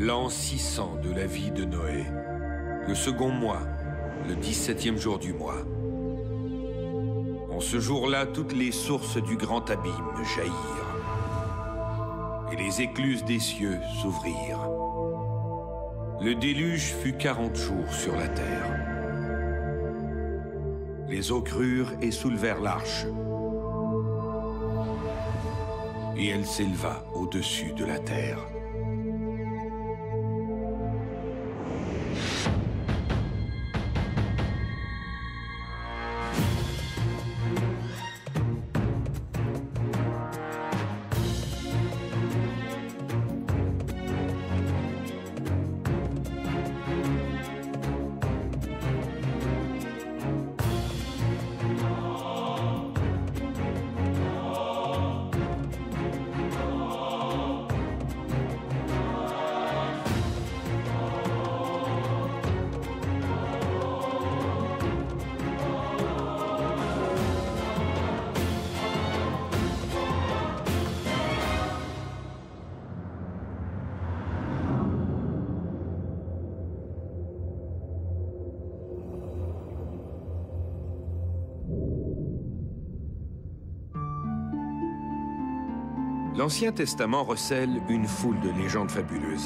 L'an 600 de la vie de Noé. Le second mois, le 17e jour du mois. En ce jour-là, toutes les sources du grand abîme jaillirent, et les écluses des cieux s'ouvrirent. Le déluge fut 40 jours sur la terre. Les eaux crurent et soulevèrent l'arche, et elle s'éleva au-dessus de la terre. L'Ancien Testament recèle une foule de légendes fabuleuses.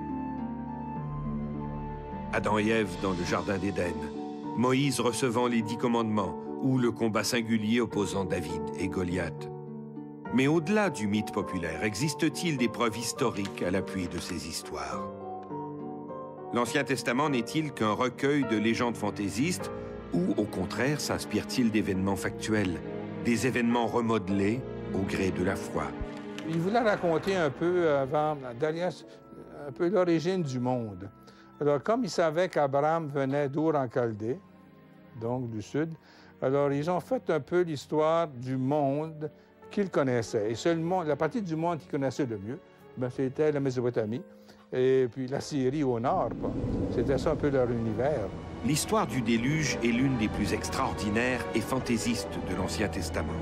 Adam et Ève dans le Jardin d'Éden, Moïse recevant les 10 commandements, ou le combat singulier opposant David et Goliath. Mais au-delà du mythe populaire, existe-t-il des preuves historiques à l'appui de ces histoires? L'Ancien Testament n'est-il qu'un recueil de légendes fantaisistes, ou au contraire s'inspire-t-il d'événements factuels, des événements remodelés au gré de la foi? Il voulait raconter un peu derrière un peu l'origine du monde. Alors, comme ils savaient qu'Abraham venait d'Our en Chaldée, donc du sud, alors ils ont fait un peu l'histoire du monde qu'ils connaissaient. Et seulement la partie du monde qu'ils connaissaient le mieux, c'était la Mésopotamie et puis la Syrie au nord. C'était ça un peu leur univers. L'histoire du déluge est l'une des plus extraordinaires et fantaisistes de l'Ancien Testament.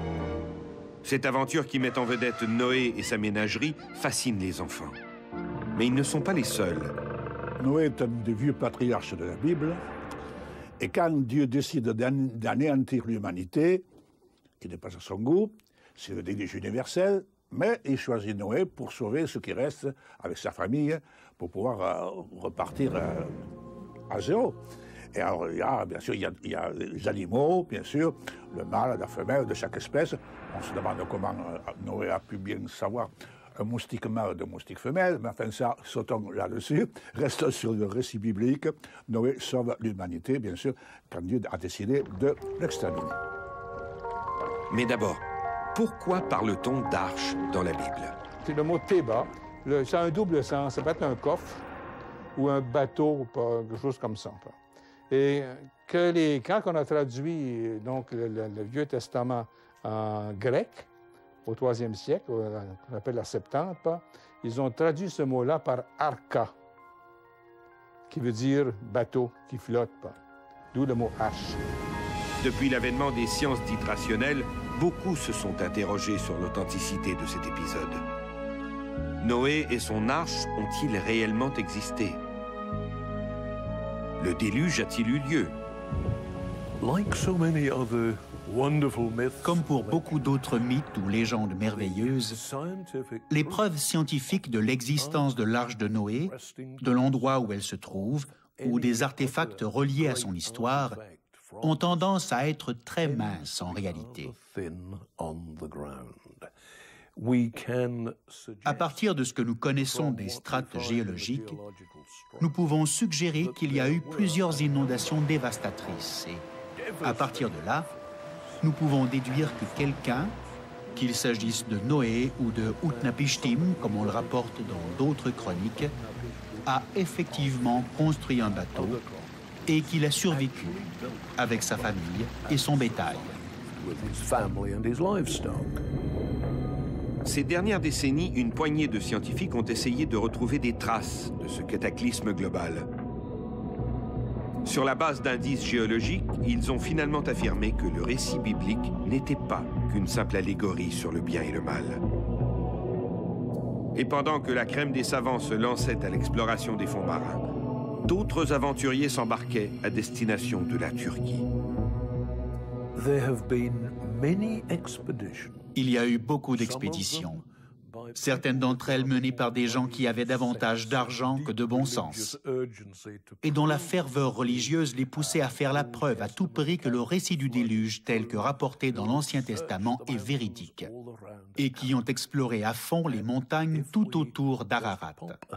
Cette aventure qui met en vedette Noé et sa ménagerie fascine les enfants. Mais ils ne sont pas les seuls. Noé est un des vieux patriarches de la Bible. Et quand Dieu décide d'anéantir l'humanité, qui n'est pas à son goût, c'est le déluge universel, mais il choisit Noé pour sauver ce qui reste avec sa famille, pour pouvoir repartir à zéro. Et alors, bien sûr, il y a les animaux, bien sûr, le mâle, la femelle de chaque espèce. On se demande comment Noé a pu bien savoir un moustique mâle de moustique femelle, mais enfin ça, sautons là-dessus. Restons sur le récit biblique. Noé sauve l'humanité, bien sûr, quand Dieu a décidé de l'exterminer. Mais d'abord, pourquoi parle-t-on d'arche dans la Bible? C'est le mot Théba. Ça a un double sens. Ça peut être un coffre ou un bateau, quelque chose comme ça. Et quand on a traduit donc, le Vieux Testament en grec, au IIIe siècle, qu'on appelle la Septante, ils ont traduit ce mot-là par arca, qui veut dire bateau qui flotte, d'où le mot arche. Depuis l'avènement des sciences dites rationnelles, beaucoup se sont interrogés sur l'authenticité de cet épisode. Noé et son arche ont-ils réellement existé? Le déluge a-t-il eu lieu? Comme pour beaucoup d'autres mythes ou légendes merveilleuses, les preuves scientifiques de l'existence de l'arche de Noé, de l'endroit où elle se trouve, ou des artefacts reliés à son histoire, ont tendance à être très minces en réalité. À partir de ce que nous connaissons des strates géologiques, nous pouvons suggérer qu'il y a eu plusieurs inondations dévastatrices et, à partir de là, nous pouvons déduire que quelqu'un, qu'il s'agisse de Noé ou de Utnapishtim, comme on le rapporte dans d'autres chroniques, a effectivement construit un bateau et qu'il a survécu avec sa famille et son bétail. Ces dernières décennies, une poignée de scientifiques ont essayé de retrouver des traces de ce cataclysme global. Sur la base d'indices géologiques, ils ont finalement affirmé que le récit biblique n'était pas qu'une simple allégorie sur le bien et le mal. Et pendant que la crème des savants se lançait à l'exploration des fonds marins, d'autres aventuriers s'embarquaient à destination de la Turquie. Il y a eu beaucoup d'expéditions. Certaines d'entre elles menées par des gens qui avaient davantage d'argent que de bon sens et dont la ferveur religieuse les poussait à faire la preuve à tout prix que le récit du déluge tel que rapporté dans l'Ancien Testament est véridique et qui ont exploré à fond les montagnes tout autour d'Ararat.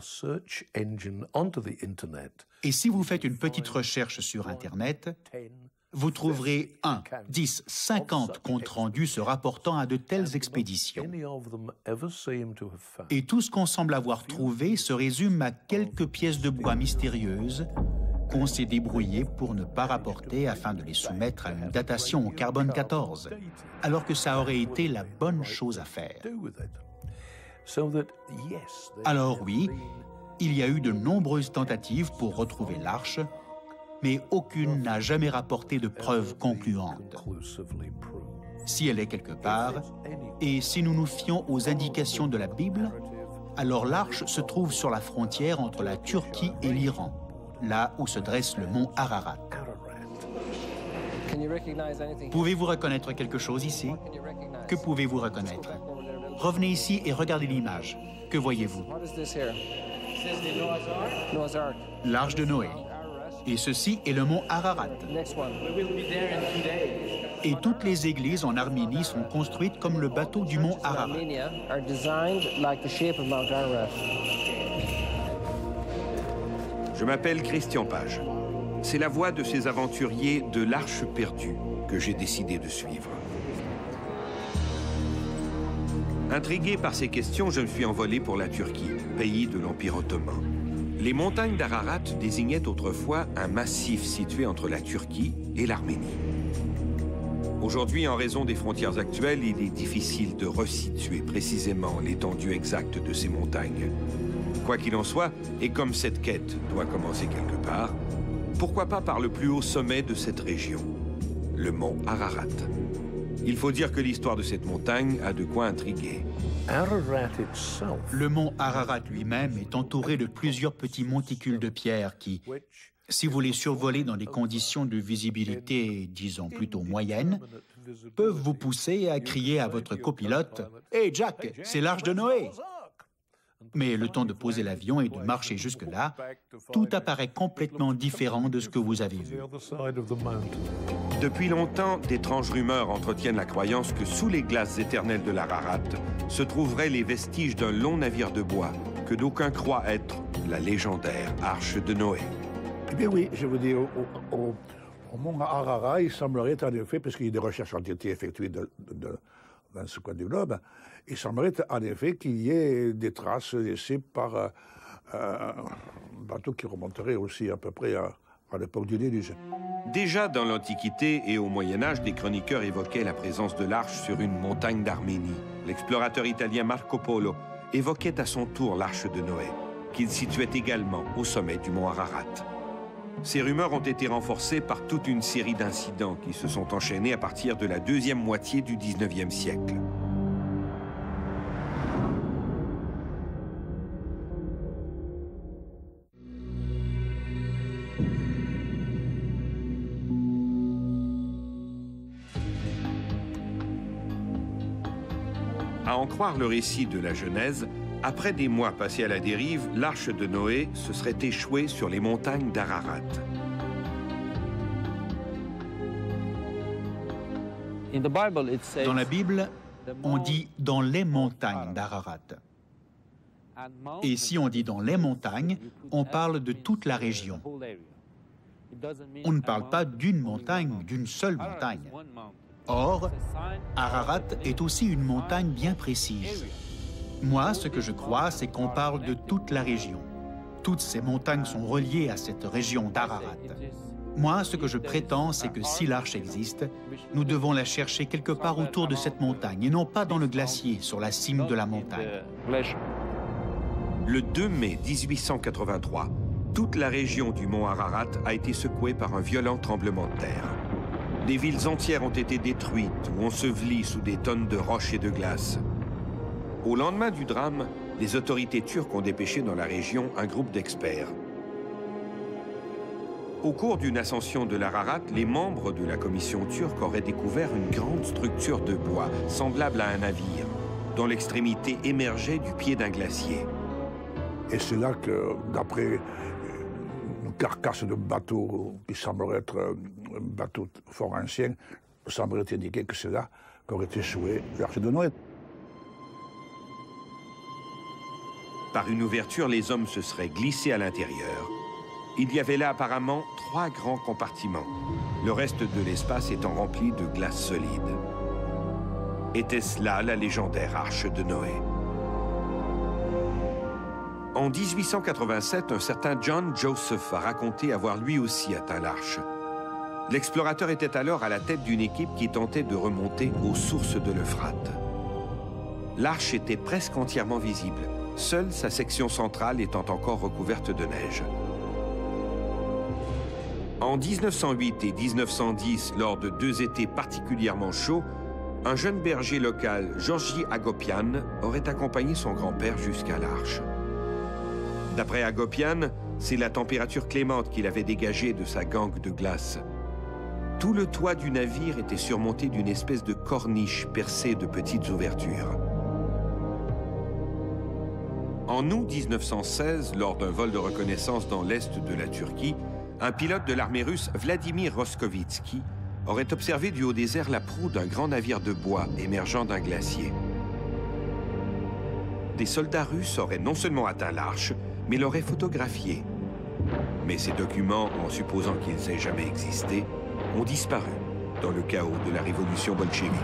Et si vous faites une petite recherche sur Internet, vous trouverez 1, 10, 50 comptes rendus se rapportant à de telles expéditions. Et tout ce qu'on semble avoir trouvé se résume à quelques pièces de bois mystérieuses qu'on s'est débrouillé pour ne pas rapporter afin de les soumettre à une datation au carbone 14, alors que ça aurait été la bonne chose à faire. Alors oui, il y a eu de nombreuses tentatives pour retrouver l'arche, mais aucune n'a jamais rapporté de preuves concluantes. Si elle est quelque part, et si nous nous fions aux indications de la Bible, alors l'arche se trouve sur la frontière entre la Turquie et l'Iran, là où se dresse le mont Ararat. Pouvez-vous reconnaître quelque chose ici? Que pouvez-vous reconnaître? Revenez ici et regardez l'image. Que voyez-vous? L'arche de Noé. Et ceci est le mont Ararat. Et toutes les églises en Arménie sont construites comme le bateau du mont Ararat. Je m'appelle Christian Page. C'est la voie de ces aventuriers de l'Arche perdue que j'ai décidé de suivre. Intrigué par ces questions, je me suis envolé pour la Turquie, pays de l'Empire ottoman. Les montagnes d'Ararat désignaient autrefois un massif situé entre la Turquie et l'Arménie. Aujourd'hui, en raison des frontières actuelles, il est difficile de resituer précisément l'étendue exacte de ces montagnes. Quoi qu'il en soit, et comme cette quête doit commencer quelque part, pourquoi pas par le plus haut sommet de cette région, le mont Ararat. Il faut dire que l'histoire de cette montagne a de quoi intriguer. Le mont Ararat lui-même est entouré de plusieurs petits monticules de pierre qui, si vous les survolez dans des conditions de visibilité, disons plutôt moyennes, peuvent vous pousser à crier à votre copilote « Hey Jack, c'est l'arche de Noé !» Mais le temps de poser l'avion et de marcher jusque-là, tout apparaît complètement différent de ce que vous avez vu. Depuis longtemps, d'étranges rumeurs entretiennent la croyance que sous les glaces éternelles de l'Ararat se trouveraient les vestiges d'un long navire de bois que d'aucuns croient être la légendaire Arche de Noé. Eh bien oui, je vous dis, au mont Ararat, il semblerait en effet, parce qu'il y a des recherches ont été effectuées dans ce coin du globe, il semblerait en effet qu'il y ait des traces laissées par un bateau qui remonterait aussi à peu près à l'époque du déluge. Déjà dans l'Antiquité et au Moyen-Âge, des chroniqueurs évoquaient la présence de l'arche sur une montagne d'Arménie. L'explorateur italien Marco Polo évoquait à son tour l'arche de Noé, qu'il situait également au sommet du mont Ararat. Ces rumeurs ont été renforcées par toute une série d'incidents qui se sont enchaînés à partir de la deuxième moitié du XIXe siècle. À en croire le récit de la Genèse, après des mois passés à la dérive, l'arche de Noé se serait échouée sur les montagnes d'Ararat. Dans la Bible, on dit « dans les montagnes d'Ararat ». Et si on dit « dans les montagnes », on parle de toute la région. On ne parle pas d'une montagne, d'une seule montagne. Or, Ararat est aussi une montagne bien précise. Moi, ce que je crois, c'est qu'on parle de toute la région. Toutes ces montagnes sont reliées à cette région d'Ararat. Moi, ce que je prétends, c'est que si l'arche existe, nous devons la chercher quelque part autour de cette montagne, et non pas dans le glacier, sur la cime de la montagne. Le 2 mai 1883, toute la région du mont Ararat a été secouée par un violent tremblement de terre. Des villes entières ont été détruites ou ensevelies sous des tonnes de roches et de glace. Au lendemain du drame, les autorités turques ont dépêché dans la région un groupe d'experts. Au cours d'une ascension de l'Ararat, les membres de la commission turque auraient découvert une grande structure de bois, semblable à un navire, dont l'extrémité émergeait du pied d'un glacier. Et c'est là que, d'après une carcasse de bateau qui semblerait être un bateau fort ancien, semblerait indiquer que c'est là qu'aurait échoué l'arche de Noé. Par une ouverture, les hommes se seraient glissés à l'intérieur. Il y avait là apparemment 3 grands compartiments, le reste de l'espace étant rempli de glace solide. Était-ce là la légendaire arche de Noé? En 1887, un certain John Joseph a raconté avoir lui aussi atteint l'arche. L'explorateur était alors à la tête d'une équipe qui tentait de remonter aux sources de l'Euphrate. L'arche était presque entièrement visible, seule sa section centrale étant encore recouverte de neige. En 1908 et 1910, lors de 2 étés particulièrement chauds, un jeune berger local, Georgi Agopian, aurait accompagné son grand-père jusqu'à l'arche. D'après Agopian, c'est la température clémente qu'il avait dégagée de sa gangue de glace. Tout le toit du navire était surmonté d'une espèce de corniche percée de petites ouvertures. En août 1916, lors d'un vol de reconnaissance dans l'est de la Turquie, un pilote de l'armée russe, Vladimir Roskovitsky, aurait observé du haut des airs la proue d'un grand navire de bois émergeant d'un glacier. Des soldats russes auraient non seulement atteint l'arche, mais l'auraient photographiée. Mais ces documents, en supposant qu'ils aient jamais existé, ont disparu dans le chaos de la révolution bolchevique.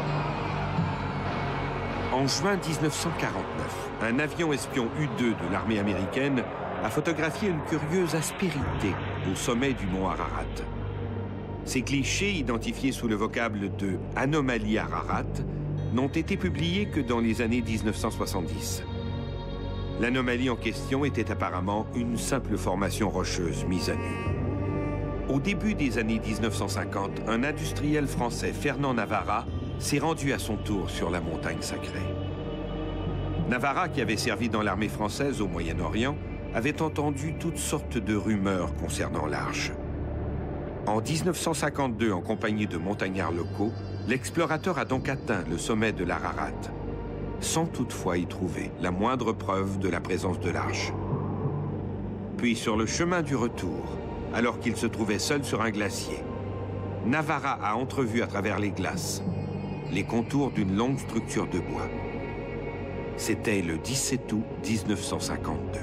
En juin 1949, un avion espion U-2 de l'armée américaine a photographié une curieuse aspérité au sommet du mont Ararat. Ces clichés, identifiés sous le vocable de « anomalie Ararat », n'ont été publiés que dans les années 1970. L'anomalie en question était apparemment une simple formation rocheuse mise à nu. Au début des années 1950, un industriel français, Fernand Navarra, s'est rendu à son tour sur la montagne sacrée. Navarra, qui avait servi dans l'armée française au Moyen-Orient, avait entendu toutes sortes de rumeurs concernant l'arche. En 1952, en compagnie de montagnards locaux, l'explorateur a donc atteint le sommet de l'Ararat, sans toutefois y trouver la moindre preuve de la présence de l'arche. Puis, sur le chemin du retour, alors qu'il se trouvait seul sur un glacier, Navarra a entrevu à travers les glaces les contours d'une longue structure de bois. C'était le 17 août 1952.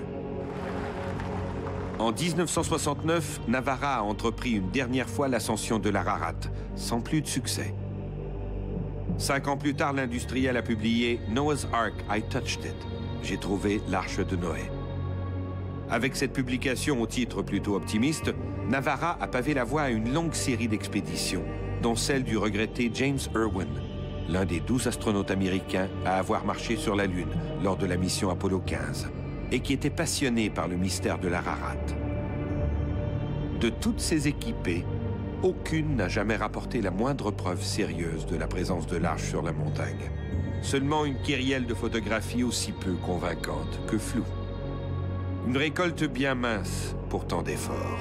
En 1969, Navarra a entrepris une dernière fois l'ascension de l'Ararat, sans plus de succès. 5 ans plus tard, l'industriel a publié « Noah's Ark, I Touched It ». J'ai trouvé l'arche de Noé. Avec cette publication au titre plutôt optimiste, Navarra a pavé la voie à une longue série d'expéditions, dont celle du regretté James Irwin, l'un des 12 astronautes américains à avoir marché sur la Lune lors de la mission Apollo 15, et qui était passionné par le mystère de l'Ararat. De toutes ces équipées, aucune n'a jamais rapporté la moindre preuve sérieuse de la présence de l'arche sur la montagne. Seulement une kyrielle de photographies aussi peu convaincantes que floues. Une récolte bien mince pour tant d'efforts.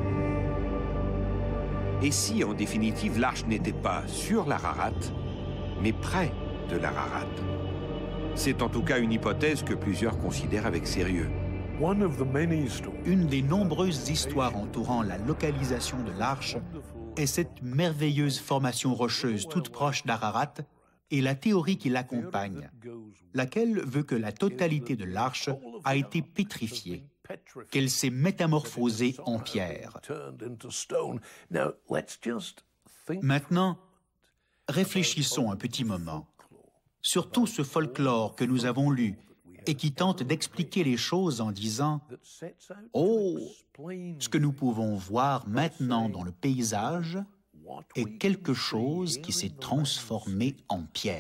Et si, en définitive, l'arche n'était pas sur l'Ararat, mais près de l'Ararat? C'est en tout cas une hypothèse que plusieurs considèrent avec sérieux. Une des nombreuses histoires entourant la localisation de l'arche est cette merveilleuse formation rocheuse toute proche d'Ararat et la théorie qui l'accompagne, laquelle veut que la totalité de l'arche a été pétrifiée, qu'elle s'est métamorphosée en pierre. Maintenant, réfléchissons un petit moment sur tout ce folklore que nous avons lu et qui tente d'expliquer les choses en disant « Oh, ce que nous pouvons voir maintenant dans le paysage est quelque chose qui s'est transformé en pierre. »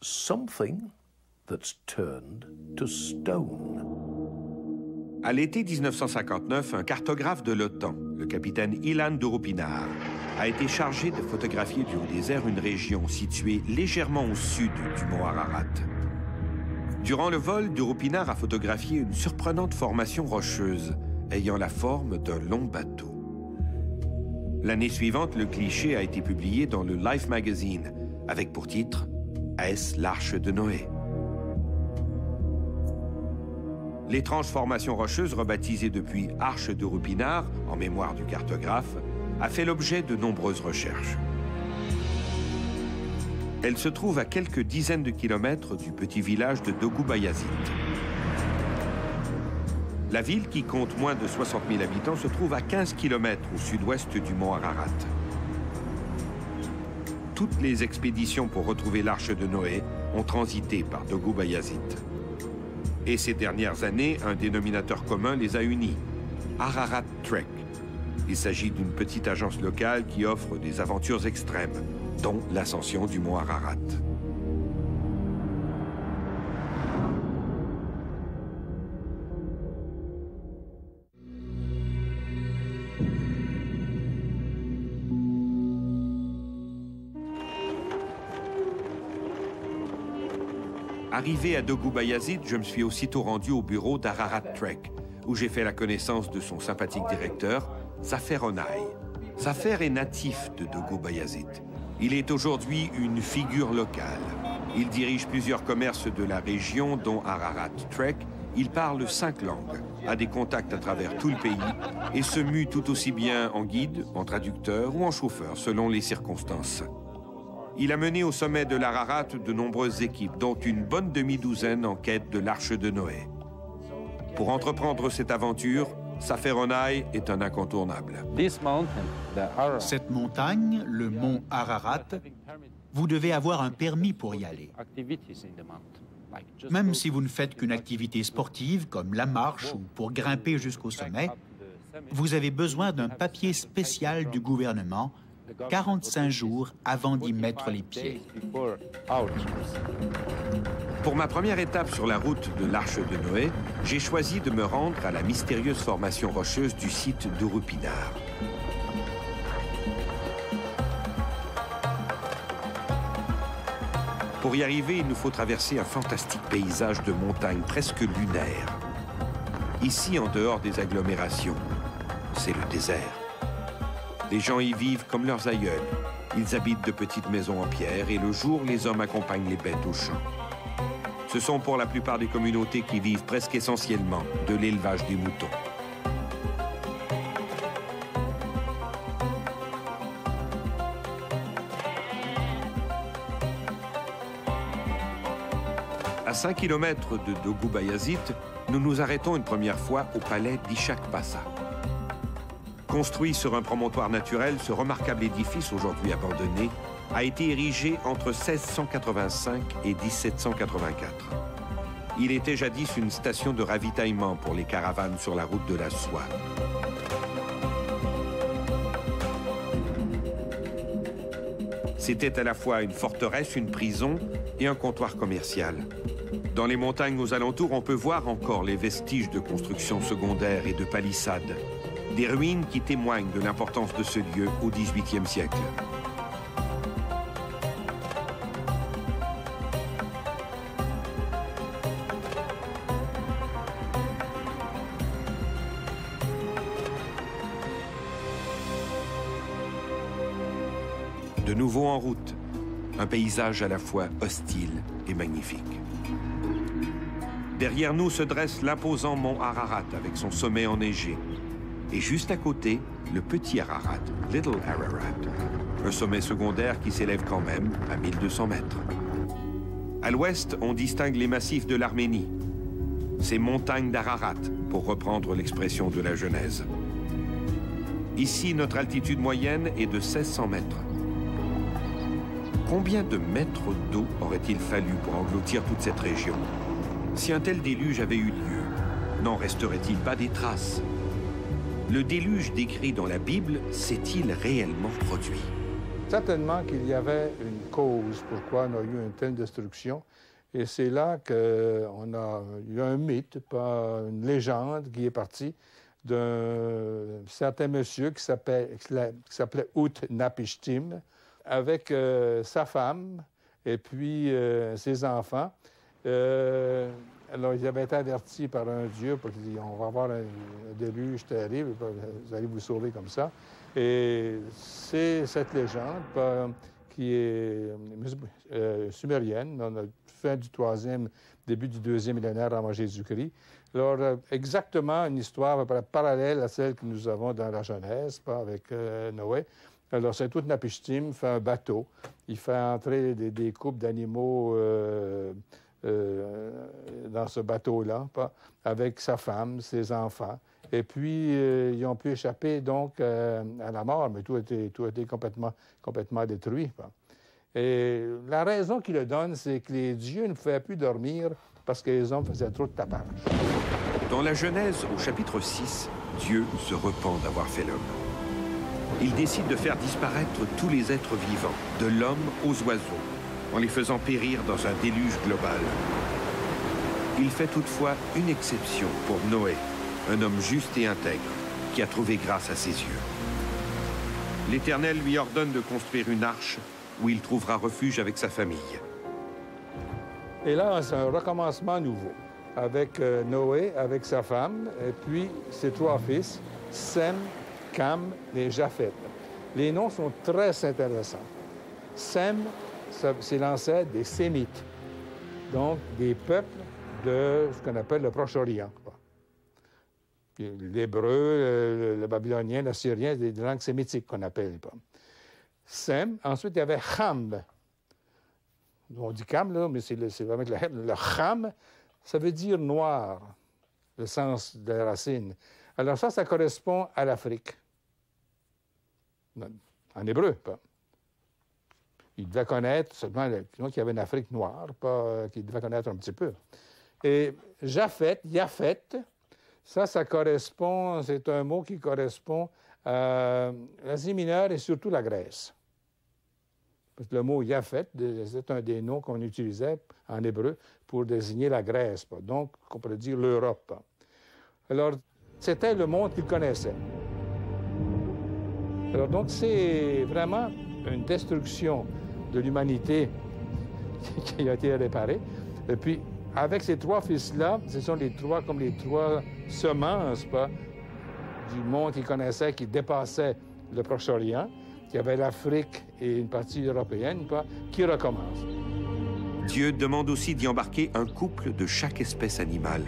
À l'été 1959, un cartographe de l'OTAN, le capitaine Ilan Douroupinar, a été chargé de photographier du haut des airs une région située légèrement au sud du mont Ararat. Durant le vol, de Rupinar a photographié une surprenante formation rocheuse, ayant la forme d'un long bateau. L'année suivante, le cliché a été publié dans le Life magazine, avec pour titre « Est-ce l'Arche de Noé ?» L'étrange formation rocheuse, rebaptisée depuis Arche de Rupinar, en mémoire du cartographe, a fait l'objet de nombreuses recherches. Elle se trouve à quelques dizaines de kilomètres du petit village de Dogu Bayazit. La ville, qui compte moins de 60 000 habitants, se trouve à 15 kilomètres au sud-ouest du mont Ararat. Toutes les expéditions pour retrouver l'Arche de Noé ont transité par Dogu Bayazit. Et ces dernières années, un dénominateur commun les a unis, Ararat Trek. Il s'agit d'une petite agence locale qui offre des aventures extrêmes, dont l'ascension du mont Ararat. Arrivé à Dogu Bayazit, je me suis aussitôt rendu au bureau d'Ararat Trek, où j'ai fait la connaissance de son sympathique directeur, Zafer Onay. Zafer est natif de Dogu Bayazit. Il est aujourd'hui une figure locale. Il dirige plusieurs commerces de la région, dont Ararat Trek. Il parle 5 langues, a des contacts à travers tout le pays et se mue tout aussi bien en guide, en traducteur ou en chauffeur, selon les circonstances. Il a mené au sommet de l'Ararat de nombreuses équipes, dont une bonne demi-douzaine en quête de l'Arche de Noé. Pour entreprendre cette aventure, Zafer Onay est un incontournable. Cette montagne, le mont Ararat, vous devez avoir un permis pour y aller. Même si vous ne faites qu'une activité sportive comme la marche ou pour grimper jusqu'au sommet, vous avez besoin d'un papier spécial du gouvernement 45 jours avant d'y mettre les pieds. Pour ma première étape sur la route de l'Arche de Noé, j'ai choisi de me rendre à la mystérieuse formation rocheuse du site de Rupinar. Pour y arriver, il nous faut traverser un fantastique paysage de montagnes presque lunaires. Ici, en dehors des agglomérations, c'est le désert. Les gens y vivent comme leurs aïeuls. Ils habitent de petites maisons en pierre et le jour, les hommes accompagnent les bêtes aux champs. Ce sont pour la plupart des communautés qui vivent presque essentiellement de l'élevage des moutons. À 5 km de Dogu Bayazit, nous nous arrêtons une première fois au palais d'Ishak Bassa. Construit sur un promontoire naturel, ce remarquable édifice, aujourd'hui abandonné, a été érigé entre 1685 et 1784. Il était jadis une station de ravitaillement pour les caravanes sur la route de la soie. C'était à la fois une forteresse, une prison et un comptoir commercial. Dans les montagnes aux alentours, on peut voir encore les vestiges de constructions secondaires et de palissades. Des ruines qui témoignent de l'importance de ce lieu au XVIIIe siècle. De nouveau en route, un paysage à la fois hostile et magnifique. Derrière nous se dresse l'imposant mont Ararat avec son sommet enneigé. Et juste à côté, le petit Ararat, Little Ararat, un sommet secondaire qui s'élève quand même à 1200 mètres. À l'ouest, on distingue les massifs de l'Arménie, ces montagnes d'Ararat, pour reprendre l'expression de la Genèse. Ici, notre altitude moyenne est de 1600 mètres. Combien de mètres d'eau aurait-il fallu pour engloutir toute cette région? Si un tel déluge avait eu lieu, n'en resterait-il pas des traces? Le déluge décrit dans la Bible s'est-il réellement produit? Certainement qu'il y avait une cause pourquoi on a eu une telle destruction. Et c'est là qu'il y a un mythe, pas une légende qui est partie d'un certain monsieur qui s'appelait Utnapishtim, avec sa femme et puis ses enfants. Alors, ils avaient été avertis par un Dieu pour qu'ils disent, on va avoir un déluge terrible, vous allez vous sauver comme ça. Et c'est cette légende qui est sumérienne, dans la fin du 3e, début du 2e millénaire avant Jésus-Christ. Alors, exactement une histoire parallèle à celle que nous avons dans la Genèse, avec Noé. Alors, c'est tout Napishtim fait un bateau. Il fait entrer des couples d'animaux dans ce bateau-là, avec sa femme, ses enfants. Et puis, ils ont pu échapper, donc, à la mort, mais tout a été complètement détruit. Et la raison qu'il le donne, c'est que les dieux ne pouvaient plus dormir parce que les hommes faisaient trop de tapage. Dans la Genèse, au chapitre 6, Dieu se repent d'avoir fait l'homme. Il décide de faire disparaître tous les êtres vivants, de l'homme aux oiseaux, en les faisant périr dans un déluge global. Il fait toutefois une exception pour Noé, un homme juste et intègre, qui a trouvé grâce à ses yeux. L'Éternel lui ordonne de construire une arche où il trouvera refuge avec sa famille. Et là, c'est un recommencement nouveau, avec Noé, avec sa femme, et puis ses 3 fils, Sem, Cam et Japheth. Les noms sont très intéressants. Sem, c'est l'ancêtre des Sémites, donc des peuples de ce qu'on appelle le Proche-Orient. L'hébreu, le babylonien, l'assyrien, des langues sémitiques qu'on appelle. Sem. Ensuite, il y avait Cham. On dit Cam, là, mais c'est vraiment le Cham, ça veut dire noir, le sens de la racine. Alors ça correspond à l'Afrique. En hébreu, pas. Il devait connaître seulement qu'il y avait une Afrique noire, pas qu'il devait connaître un petit peu. Et Japheth, ça correspond, c'est un mot qui correspond à l'Asie mineure et surtout la Grèce. Parce que le mot Japheth, c'est un des noms qu'on utilisait en hébreu pour désigner la Grèce, donc on pourrait dire l'Europe. Alors, c'était le monde qu'il connaissait. Alors, donc, c'est vraiment une destruction de l'humanité qui a été réparée. Et puis, avec ces 3 fils-là, ce sont les 3 semences du monde qu'il connaissait, qui dépassait le Proche-Orient, qui avait l'Afrique et une partie européenne, qui recommence. Dieu demande aussi d'y embarquer un couple de chaque espèce animale.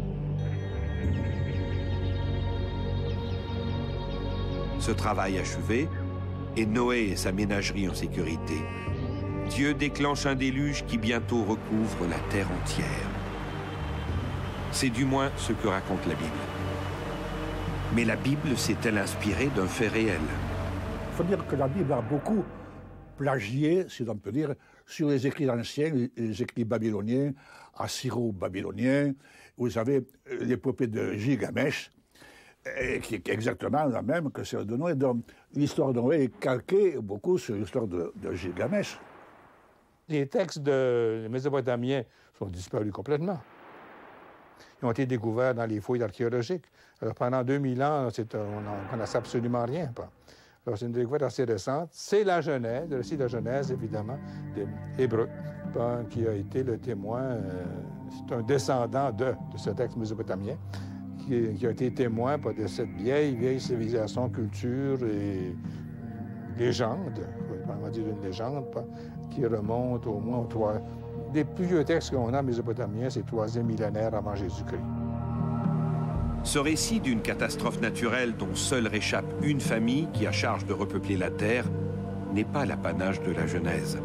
Ce travail achevé, et Noé et sa ménagerie en sécurité, Dieu déclenche un déluge qui bientôt recouvre la terre entière. C'est du moins ce que raconte la Bible. Mais la Bible s'est-elle inspirée d'un fait réel? Il faut dire que la Bible a beaucoup plagié, si l'on peut dire, sur les écrits anciens, les écrits babyloniens, assyro-babyloniens. Vous savez, l'épopée de Gilgamesh, qui est exactement la même que celle de Noé. Donc, l'histoire de Noé est calquée beaucoup sur l'histoire de Gilgamesh. Les textes des Mésopotamiens sont disparus complètement. Ils ont été découverts dans les fouilles archéologiques. Alors, pendant 2000 ans, on n'en sait absolument rien. Alors, c'est une découverte assez récente. C'est la Genèse, le récit de la Genèse, évidemment, des Hébreux, qui a été le témoin. C'est un descendant de ce texte mésopotamien, qui a été témoin de cette vieille civilisation, culture et légende, on va dire une légende, qui remonte au moins aux des plus vieux textes qu'on a en mésopotamien, c'est le 3e millénaire avant Jésus-Christ. Ce récit d'une catastrophe naturelle dont seule réchappe une famille qui a charge de repeupler la terre n'est pas l'apanage de la Genèse.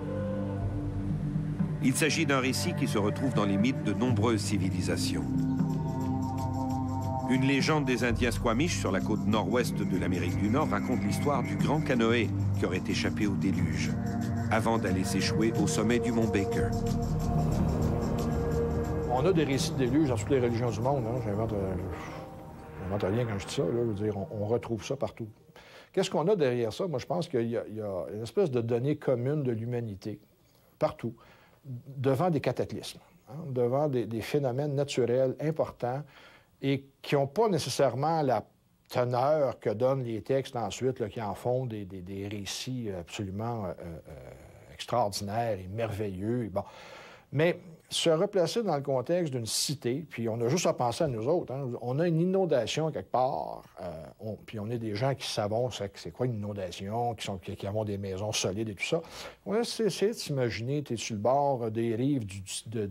Il s'agit d'un récit qui se retrouve dans les mythes de nombreuses civilisations. Une légende des Indiens Squamish sur la côte nord-ouest de l'Amérique du Nord raconte l'histoire du grand canoë qui aurait échappé au déluge, avant d'aller s'échouer au sommet du mont Baker. On a des récits de déluge dans toutes les religions du monde. Hein. J'invente rien quand je dis ça. Là. Je veux dire, on retrouve ça partout. Qu'est-ce qu'on a derrière ça? Moi, je pense qu'il y a une espèce de donnée commune de l'humanité, partout, devant des cataclysmes, devant des phénomènes naturels importants et qui n'ont pas nécessairement la teneur que donnent les textes ensuite, là, qui en font des récits absolument extraordinaires et merveilleux. Bon. Mais se replacer dans le contexte d'une cité, puis on a juste à penser à nous autres. Hein. On a une inondation quelque part, puis on est des gens qui savons c'est quoi une inondation, qui avons des maisons solides et tout ça. On va essayer de s'imaginer, tu es sur le bord des rives du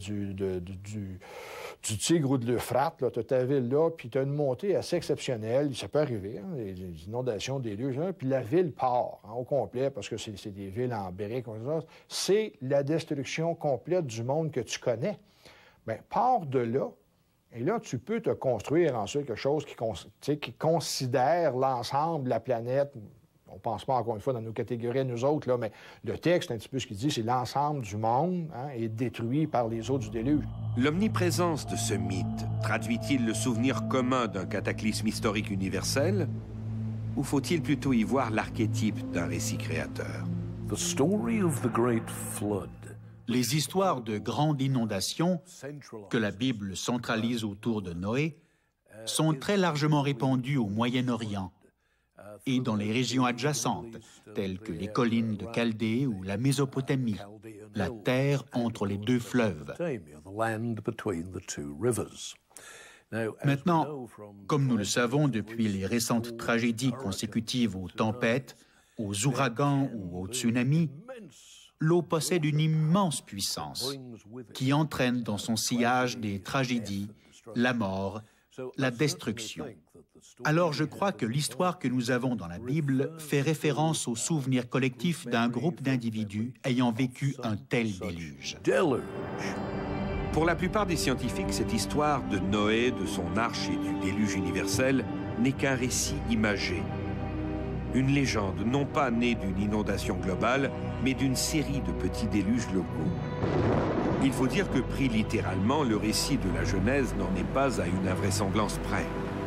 Tigre ou de l'Euphrate, tu as ta ville là, puis tu as une montée assez exceptionnelle, ça peut arriver, hein, des inondations, des lieux, puis la ville part au complet, parce que c'est des villes en briques, c'est la destruction complète du monde que tu connais. Bien, pars de là, et là, tu peux te construire ensuite quelque chose qui considère l'ensemble de la planète. On ne pense pas, encore une fois, dans nos catégories, nous autres, là, mais le texte, un petit peu ce qu'il dit, c'est l'ensemble du monde est détruit par les eaux du déluge. L'omniprésence de ce mythe traduit-il le souvenir commun d'un cataclysme historique universel, ou faut-il plutôt y voir l'archétype d'un récit créateur? Les histoires de grandes inondations, que la Bible centralise autour de Noé, sont très largement répandues au Moyen-Orient et dans les régions adjacentes, telles que les collines de Chaldée ou la Mésopotamie, la terre entre les deux fleuves. Maintenant, comme nous le savons depuis les récentes tragédies consécutives aux tempêtes, aux ouragans ou aux tsunamis, l'eau possède une immense puissance qui entraîne dans son sillage des tragédies, la mort, la destruction. Alors je crois que l'histoire que nous avons dans la Bible fait référence au souvenir collectif d'un groupe d'individus ayant vécu un tel déluge. Pour la plupart des scientifiques, cette histoire de Noé, de son arche et du déluge universel n'est qu'un récit imagé. Une légende non pas née d'une inondation globale, mais d'une série de petits déluges locaux. Il faut dire que, pris littéralement, le récit de la Genèse n'en est pas à une invraisemblance près.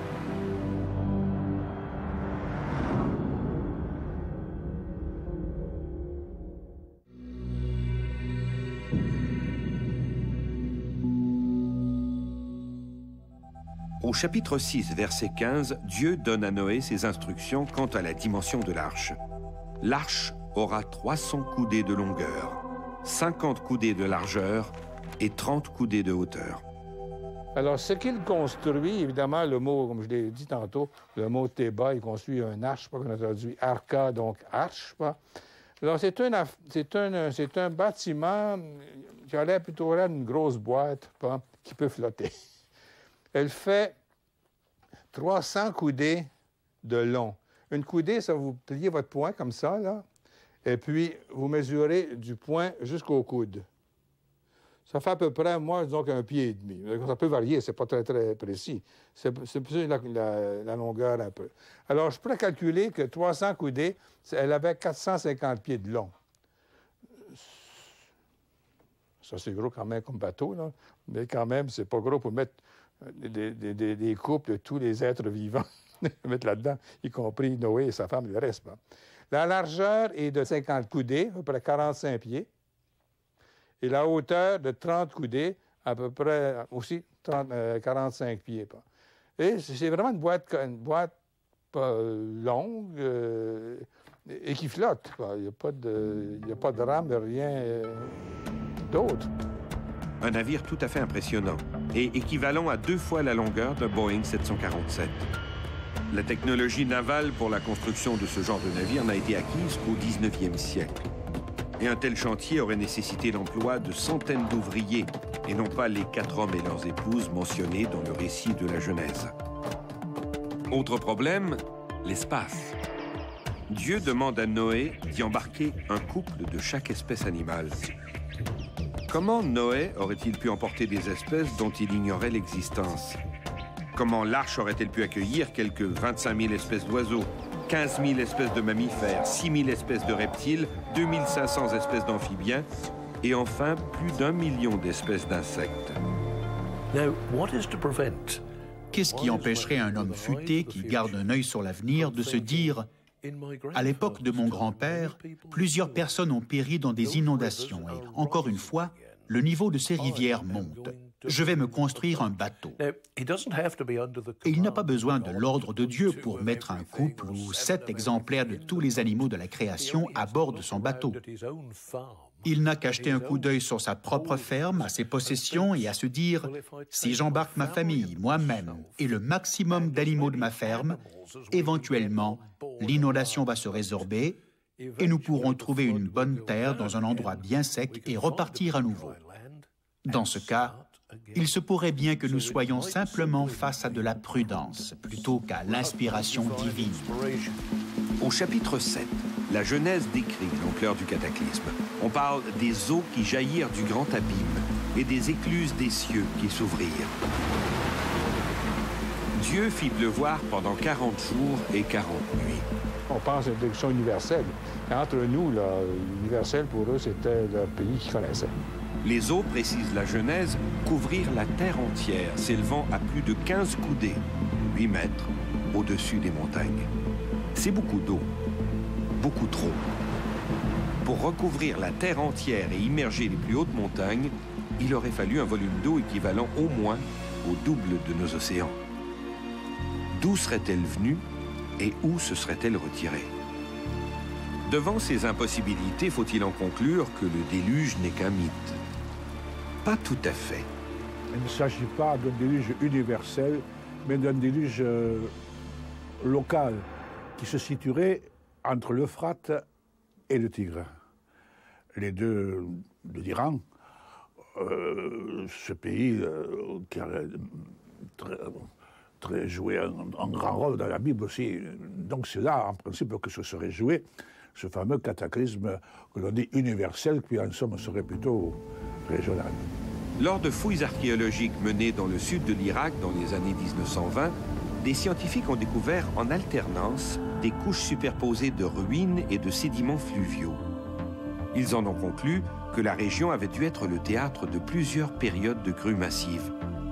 Au chapitre 6, verset 15, Dieu donne à Noé ses instructions quant à la dimension de l'arche. L'arche aura 300 coudées de longueur, 50 coudées de largeur et 30 coudées de hauteur. Alors, ce qu'il construit, évidemment, le mot, comme je l'ai dit tantôt, le mot Théba, il construit un arche, pas qu'on a traduit arca, donc arche. Pas. Alors, c'est un bâtiment qui a l'air plutôt là d'une grosse boîte pas, qui peut flotter. Elle fait 300 coudées de long. Une coudée, ça vous pliez votre poing comme ça, là, et puis vous mesurez du poing jusqu'au coude. Ça fait à peu près, moi, disons qu'un pied et demi. Ça peut varier, c'est pas très, très précis. C'est plus la longueur un peu. Alors, je pourrais calculer que 300 coudées, elle avait 450 pieds de long. Ça, c'est gros quand même comme bateau, là. Mais quand même, c'est pas gros pour mettre des couples de tous les êtres vivants, mettre là-dedans, y compris Noé et sa femme et le reste. Pas. La largeur est de 50 coudées, à peu près 45 pieds, et la hauteur de 30 coudées, à peu près aussi 45 pieds. Pas. Et c'est vraiment une boîte longue et qui flotte. Il n'y a pas de rame, rien d'autre. Un navire tout à fait impressionnant et équivalent à 2 fois la longueur d'un Boeing 747. La technologie navale pour la construction de ce genre de navire n'a été acquise qu'au 19e siècle. Et un tel chantier aurait nécessité l'emploi de centaines d'ouvriers et non pas les 4 hommes et leurs épouses mentionnés dans le récit de la Genèse. Autre problème, l'espace. Dieu demande à Noé d'y embarquer un couple de chaque espèce animale. Comment Noé aurait-il pu emporter des espèces dont il ignorait l'existence? Comment l'arche aurait-elle pu accueillir quelques 25 000 espèces d'oiseaux, 15 000 espèces de mammifères, 6 000 espèces de reptiles, 2 500 espèces d'amphibiens et enfin plus d'1 million d'espèces d'insectes? Qu'est-ce qui empêcherait un homme futé qui garde un œil sur l'avenir de se dire « À l'époque de mon grand-père, plusieurs personnes ont péri dans des inondations et, encore une fois, le niveau de ces rivières monte. Je vais me construire un bateau. » Et il n'a pas besoin de l'ordre de Dieu pour mettre un couple ou 7 exemplaires de tous les animaux de la création à bord de son bateau. Il n'a qu'à jeter un coup d'œil sur sa propre ferme, à ses possessions et à se dire « Si j'embarque ma famille, moi-même et le maximum d'animaux de ma ferme, éventuellement, l'inondation va se résorber et nous pourrons trouver une bonne terre dans un endroit bien sec et repartir à nouveau. » Dans ce cas, il se pourrait bien que nous soyons simplement face à de la prudence plutôt qu'à l'inspiration divine. Au chapitre 7, la Genèse décrit l'ampleur du cataclysme. On parle des eaux qui jaillirent du grand abîme et des écluses des cieux qui s'ouvrirent. Dieu fit pleuvoir pendant 40 jours et 40 nuits. On pense à une bénédiction universelle. Entre nous, l'universel, pour eux, c'était le pays qu'ils connaissaient. Les eaux, précise la Genèse, couvrirent la terre entière, s'élevant à plus de 15 coudées, 8 mètres, au-dessus des montagnes. C'est beaucoup d'eau, beaucoup trop. Pour recouvrir la terre entière et immerger les plus hautes montagnes, il aurait fallu un volume d'eau équivalent au moins au double de nos océans. D'où serait-elle venue et où se serait-elle retirée? Devant ces impossibilités, faut-il en conclure que le déluge n'est qu'un mythe? Pas tout à fait. Il ne s'agit pas d'un déluge universel, mais d'un déluge local qui se situerait entre l'Euphrate et le Tigre. Les deux de l'Iran, ce pays qui a très joué un grand rôle dans la Bible aussi. Donc c'est là, en principe, que se serait joué ce fameux cataclysme que l'on dit universel, qui en somme serait plutôt régional. Lors de fouilles archéologiques menées dans le sud de l'Irak dans les années 1920, des scientifiques ont découvert en alternance des couches superposées de ruines et de sédiments fluviaux. Ils en ont conclu que la région avait dû être le théâtre de plusieurs périodes de crues massives.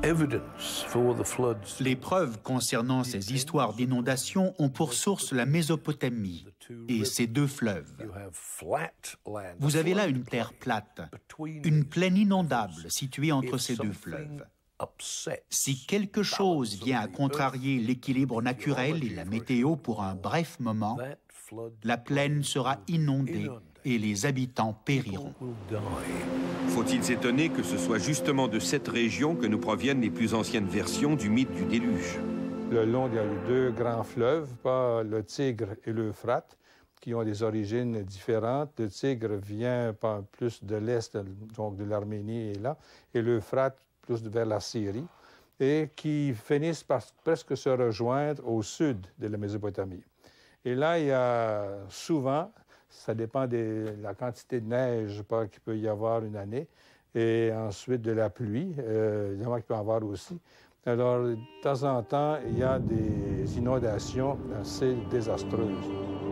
Les preuves concernant ces histoires d'inondations ont pour source la Mésopotamie et ses deux fleuves. Vous avez là une terre plate, une plaine inondable située entre ces deux fleuves. Si quelque chose vient à contrarier l'équilibre naturel et la météo pour un bref moment, la plaine sera inondée et les habitants périront. Faut-il s'étonner que ce soit justement de cette région que nous proviennent les plus anciennes versions du mythe du déluge? Le long, il y a eu deux grands fleuves, le Tigre et l'Euphrate, qui ont des origines différentes. Le Tigre vient plus de l'est, donc de l'Arménie et là, et l'Euphrate plus vers la Syrie, et qui finissent par presque se rejoindre au sud de la Mésopotamie. Et là, il y a souvent, ça dépend de la quantité de neige qu'il peut y avoir une année, et ensuite de la pluie, évidemment qu'il peut y avoir aussi. Alors, de temps en temps, il y a des inondations assez désastreuses.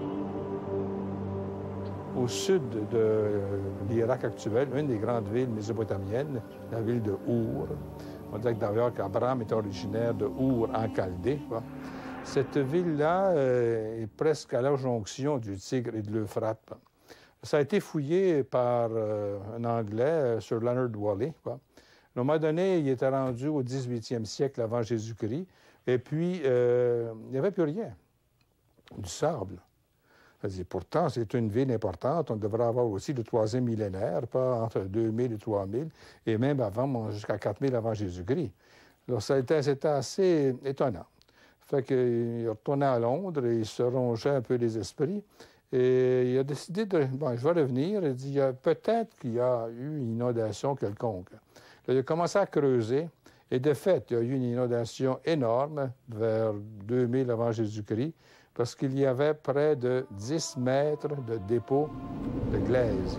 Au sud de l'Irak actuel, une des grandes villes mésopotamiennes, la ville de Our. On dit d'ailleurs qu'Abraham est originaire de Our en Chaldée. Cette ville-là est presque à la jonction du Tigre et de l'Euphrate. Ça a été fouillé par un Anglais, Sir Leonard Whalley. À un moment donné, il était rendu au 18e siècle avant Jésus-Christ, et puis il n'y avait plus rien, du sable. Pourtant, c'est une ville importante. On devrait avoir aussi le 3e millénaire, pas entre 2000 et 3000, et même avant, jusqu'à 4000 avant Jésus-Christ. Alors, c'était assez étonnant. Fait qu'il est retourné à Londres et il se rongeait un peu les esprits. Et il a décidé de... Bon, je vais revenir. Il dit, peut-être qu'il y a eu une inondation quelconque. Là, il a commencé à creuser. Et de fait, il y a eu une inondation énorme vers 2000 avant Jésus-Christ, parce qu'il y avait près de 10 mètres de dépôt de glaise.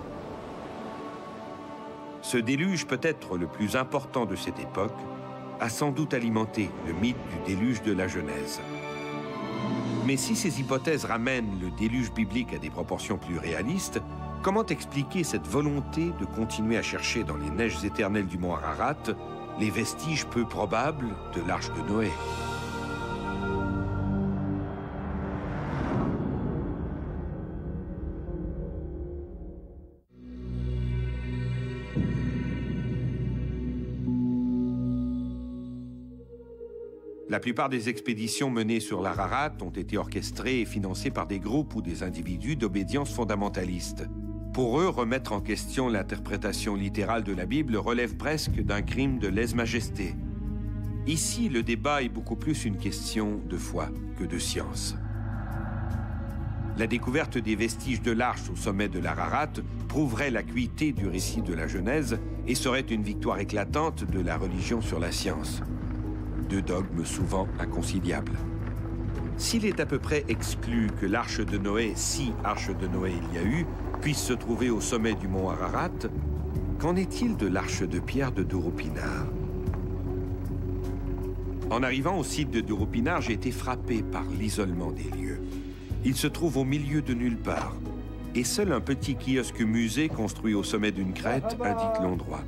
Ce déluge, peut-être le plus important de cette époque, a sans doute alimenté le mythe du déluge de la Genèse. Mais si ces hypothèses ramènent le déluge biblique à des proportions plus réalistes, comment expliquer cette volonté de continuer à chercher dans les neiges éternelles du mont Ararat les vestiges peu probables de l'arche de Noé? La plupart des expéditions menées sur l'Ararat ont été orchestrées et financées par des groupes ou des individus d'obédience fondamentaliste. Pour eux, remettre en question l'interprétation littérale de la Bible relève presque d'un crime de lèse-majesté. Ici, le débat est beaucoup plus une question de foi que de science. La découverte des vestiges de l'arche au sommet de l'Ararat prouverait l'acuité du récit de la Genèse et serait une victoire éclatante de la religion sur la science. Deux dogmes souvent inconciliables. S'il est à peu près exclu que l'arche de Noé, si arche de Noé il y a eu, puisse se trouver au sommet du mont Ararat, qu'en est-il de l'arche de pierre de Durupinar? En arrivant au site de Durupinar, j'ai été frappé par l'isolement des lieux. Il se trouve au milieu de nulle part, et seul un petit kiosque musée construit au sommet d'une crête indique l'endroit.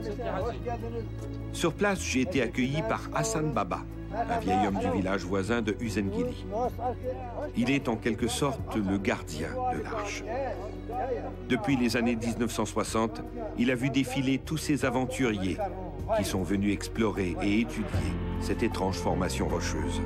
Sur place, j'ai été accueilli par Hassan Baba, un vieil homme du village voisin de Uzengili. Il est en quelque sorte le gardien de l'arche. Depuis les années 1960, il a vu défiler tous ces aventuriers qui sont venus explorer et étudier cette étrange formation rocheuse.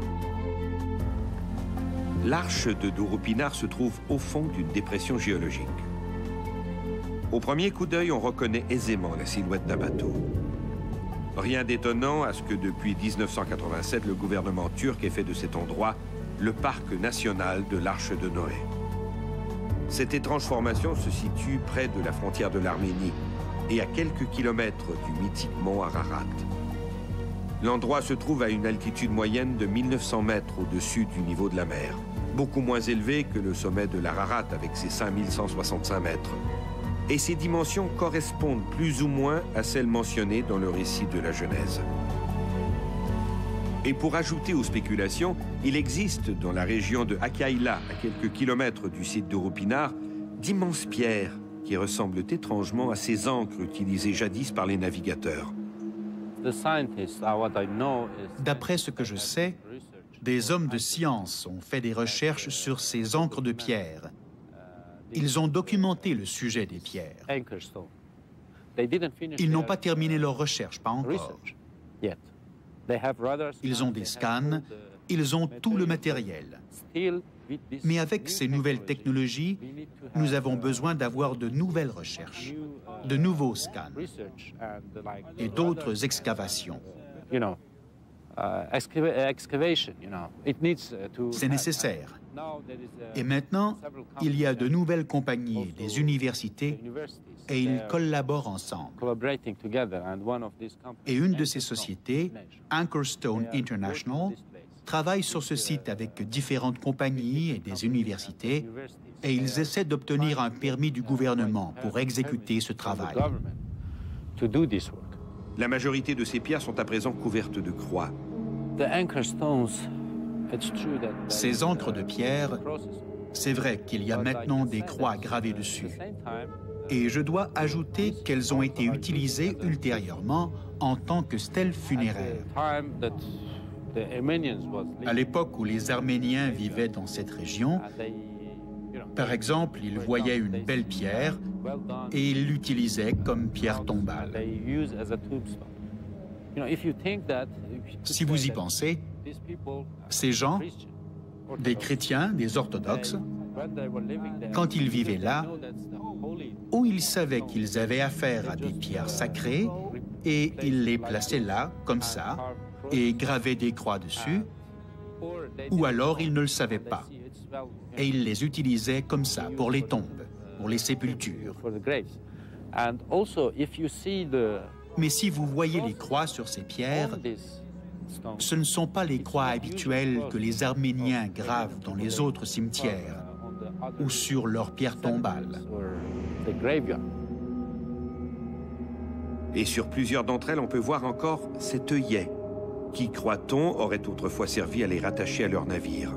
L'arche de Durupinar se trouve au fond d'une dépression géologique. Au premier coup d'œil, on reconnaît aisément la silhouette d'un bateau. Rien d'étonnant à ce que depuis 1987, le gouvernement turc ait fait de cet endroit le parc national de l'Arche de Noé. Cette étrange formation se situe près de la frontière de l'Arménie et à quelques kilomètres du mythique mont Ararat. L'endroit se trouve à une altitude moyenne de 1900 mètres au-dessus du niveau de la mer, beaucoup moins élevé que le sommet de l'Ararat avec ses 5165 mètres. Et ses dimensions correspondent plus ou moins à celles mentionnées dans le récit de la Genèse. Et pour ajouter aux spéculations, il existe dans la région de Akaïla, à quelques kilomètres du site de Durupinar, d'immenses pierres qui ressemblent étrangement à ces ancres utilisées jadis par les navigateurs. D'après ce que je sais, des hommes de science ont fait des recherches sur ces ancres de pierre. Ils ont documenté le sujet des pierres. Ils n'ont pas terminé leurs recherches, pas encore. Ils ont des scans, ils ont tout le matériel. Mais avec ces nouvelles technologies, nous avons besoin d'avoir de nouvelles recherches, de nouveaux scans et d'autres excavations. C'est nécessaire. Et maintenant, il y a de nouvelles compagnies et des universités et ils collaborent ensemble. Et une de ces sociétés, Anchorstone International, travaille sur ce site avec différentes compagnies et des universités et ils essaient d'obtenir un permis du gouvernement pour exécuter ce travail. La majorité de ces pierres sont à présent couvertes de croix. Ces ancres de pierre, c'est vrai qu'il y a maintenant des croix gravées dessus. Et je dois ajouter qu'elles ont été utilisées ultérieurement en tant que stèles funéraires. À l'époque où les Arméniens vivaient dans cette région, par exemple, ils voyaient une belle pierre et ils l'utilisaient comme pierre tombale. Si vous y pensez, ces gens, des chrétiens, des orthodoxes, quand ils vivaient là, ou ils savaient qu'ils avaient affaire à des pierres sacrées et ils les plaçaient là, comme ça, et gravaient des croix dessus, ou alors ils ne le savaient pas et ils les utilisaient comme ça pour les tombes, pour les sépultures. Mais si vous voyez les croix sur ces pierres, ce ne sont pas les croix habituelles que les Arméniens gravent dans les autres cimetières ou sur leurs pierres tombales. Et sur plusieurs d'entre elles, on peut voir encore cet œillet qui, croit-on, aurait autrefois servi à les rattacher à leur navire.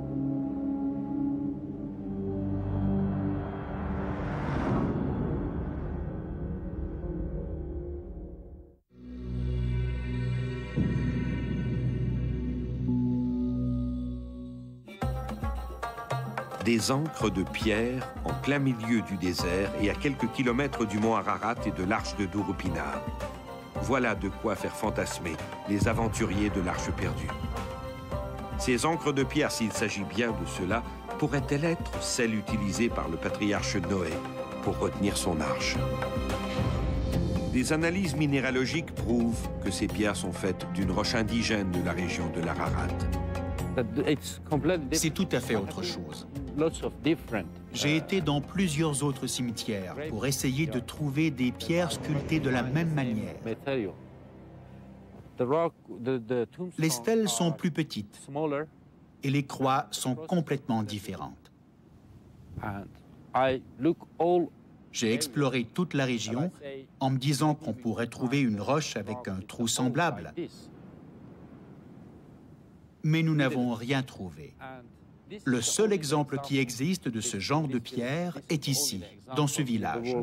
Des ancres de pierre en plein milieu du désert et à quelques kilomètres du mont Ararat et de l'arche de Durupinar. Voilà de quoi faire fantasmer les aventuriers de l'Arche perdue. Ces ancres de pierre, s'il s'agit bien de cela, pourraient-elles être celles utilisées par le patriarche Noé pour retenir son arche. Des analyses minéralogiques prouvent que ces pierres sont faites d'une roche indigène de la région de l'Ararat. C'est tout à fait autre chose. J'ai été dans plusieurs autres cimetières pour essayer de trouver des pierres sculptées de la même manière. Les stèles sont plus petites et les croix sont complètement différentes. J'ai exploré toute la région en me disant qu'on pourrait trouver une roche avec un trou semblable. Mais nous n'avons rien trouvé. Le seul exemple qui existe de ce genre de pierre est ici, dans ce village.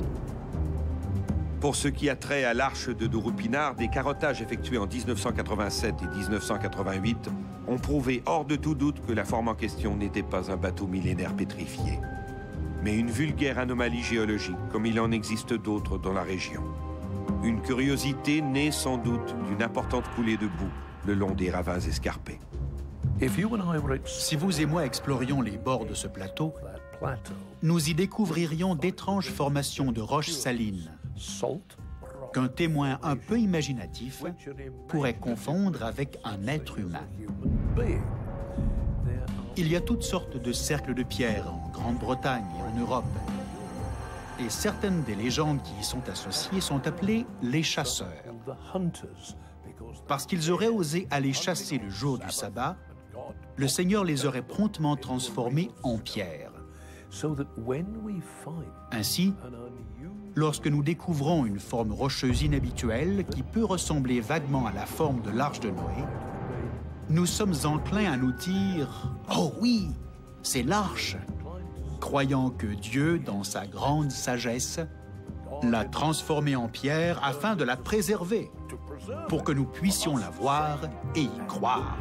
Pour ce qui a trait à l'arche de Dourupinard, des carottages effectués en 1987 et 1988 ont prouvé hors de tout doute que la forme en question n'était pas un bateau millénaire pétrifié, mais une vulgaire anomalie géologique, comme il en existe d'autres dans la région. Une curiosité née sans doute d'une importante coulée de boue le long des ravins escarpés. Si vous et moi explorions les bords de ce plateau, nous y découvririons d'étranges formations de roches salines qu'un témoin un peu imaginatif pourrait confondre avec un être humain. Il y a toutes sortes de cercles de pierre en Grande-Bretagne et en Europe. Et certaines des légendes qui y sont associées sont appelées les chasseurs. Parce qu'ils auraient osé aller chasser le jour du sabbat, le Seigneur les aurait promptement transformés en pierre. Ainsi, lorsque nous découvrons une forme rocheuse inhabituelle qui peut ressembler vaguement à la forme de l'arche de Noé, nous sommes enclins à nous dire « Oh oui, c'est l'arche !» croyant que Dieu, dans sa grande sagesse, l'a transformée en pierre afin de la préserver, pour que nous puissions la voir et y croire.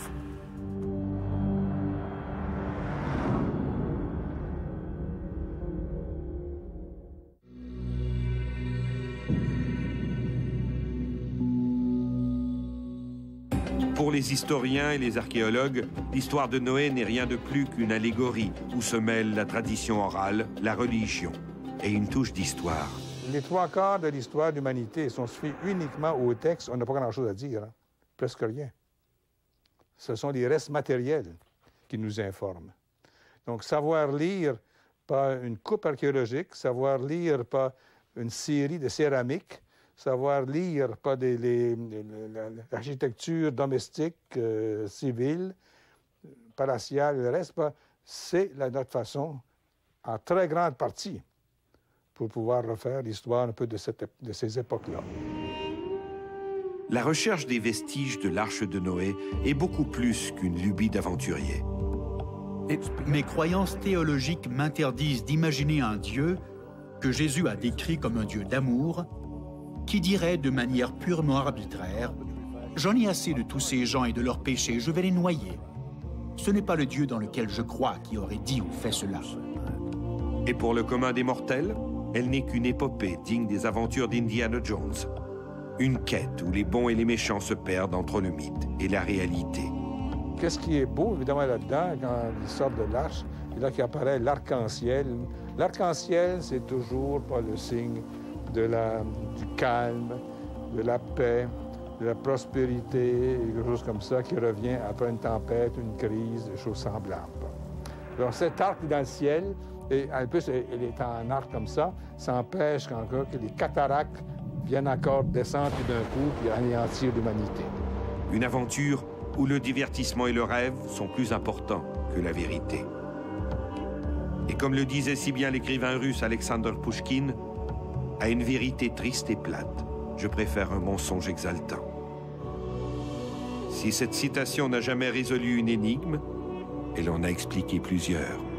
Pour les historiens et les archéologues, l'histoire de Noé n'est rien de plus qu'une allégorie où se mêlent la tradition orale, la religion et une touche d'histoire. Les trois quarts de l'histoire de l'humanité, si on se fie uniquement au texte, on n'a pas grand-chose à dire, hein? Presque rien. Ce sont les restes matériels qui nous informent. Donc, savoir lire pas une coupe archéologique, savoir lire pas une série de céramiques, savoir lire pas l'architecture domestique, civile, palatiale, le reste, c'est notre façon, en très grande partie, pour pouvoir refaire l'histoire un peu de ces époques-là. La recherche des vestiges de l'arche de Noé est beaucoup plus qu'une lubie d'aventurier. Mes croyances théologiques m'interdisent d'imaginer un Dieu que Jésus a décrit comme un Dieu d'amour, qui dirait de manière purement arbitraire « J'en ai assez de tous ces gens et de leurs péchés, je vais les noyer ». Ce n'est pas le Dieu dans lequel je crois qui aurait dit ou fait cela. Et pour le commun des mortels, elle n'est qu'une épopée digne des aventures d'Indiana Jones. Une quête où les bons et les méchants se perdent entre le mythe et la réalité. Qu'est-ce qui est beau, évidemment, là-dedans, quand ils sortent de l'arche, et là qu'apparaît l'arc-en-ciel. L'arc-en-ciel, c'est toujours pas le signe du calme, de la paix, de la prospérité, quelque chose comme ça qui revient après une tempête, une crise, des choses semblables. Alors cet arc dans le ciel, et en plus il est en arc comme ça empêche encore que les cataractes viennent encore descendre d'un coup puis anéantir l'humanité. Une aventure où le divertissement et le rêve sont plus importants que la vérité. Et comme le disait si bien l'écrivain russe Alexander Pouchkine, à une vérité triste et plate, je préfère un mensonge exaltant. Si cette citation n'a jamais résolu une énigme, elle en a expliqué plusieurs.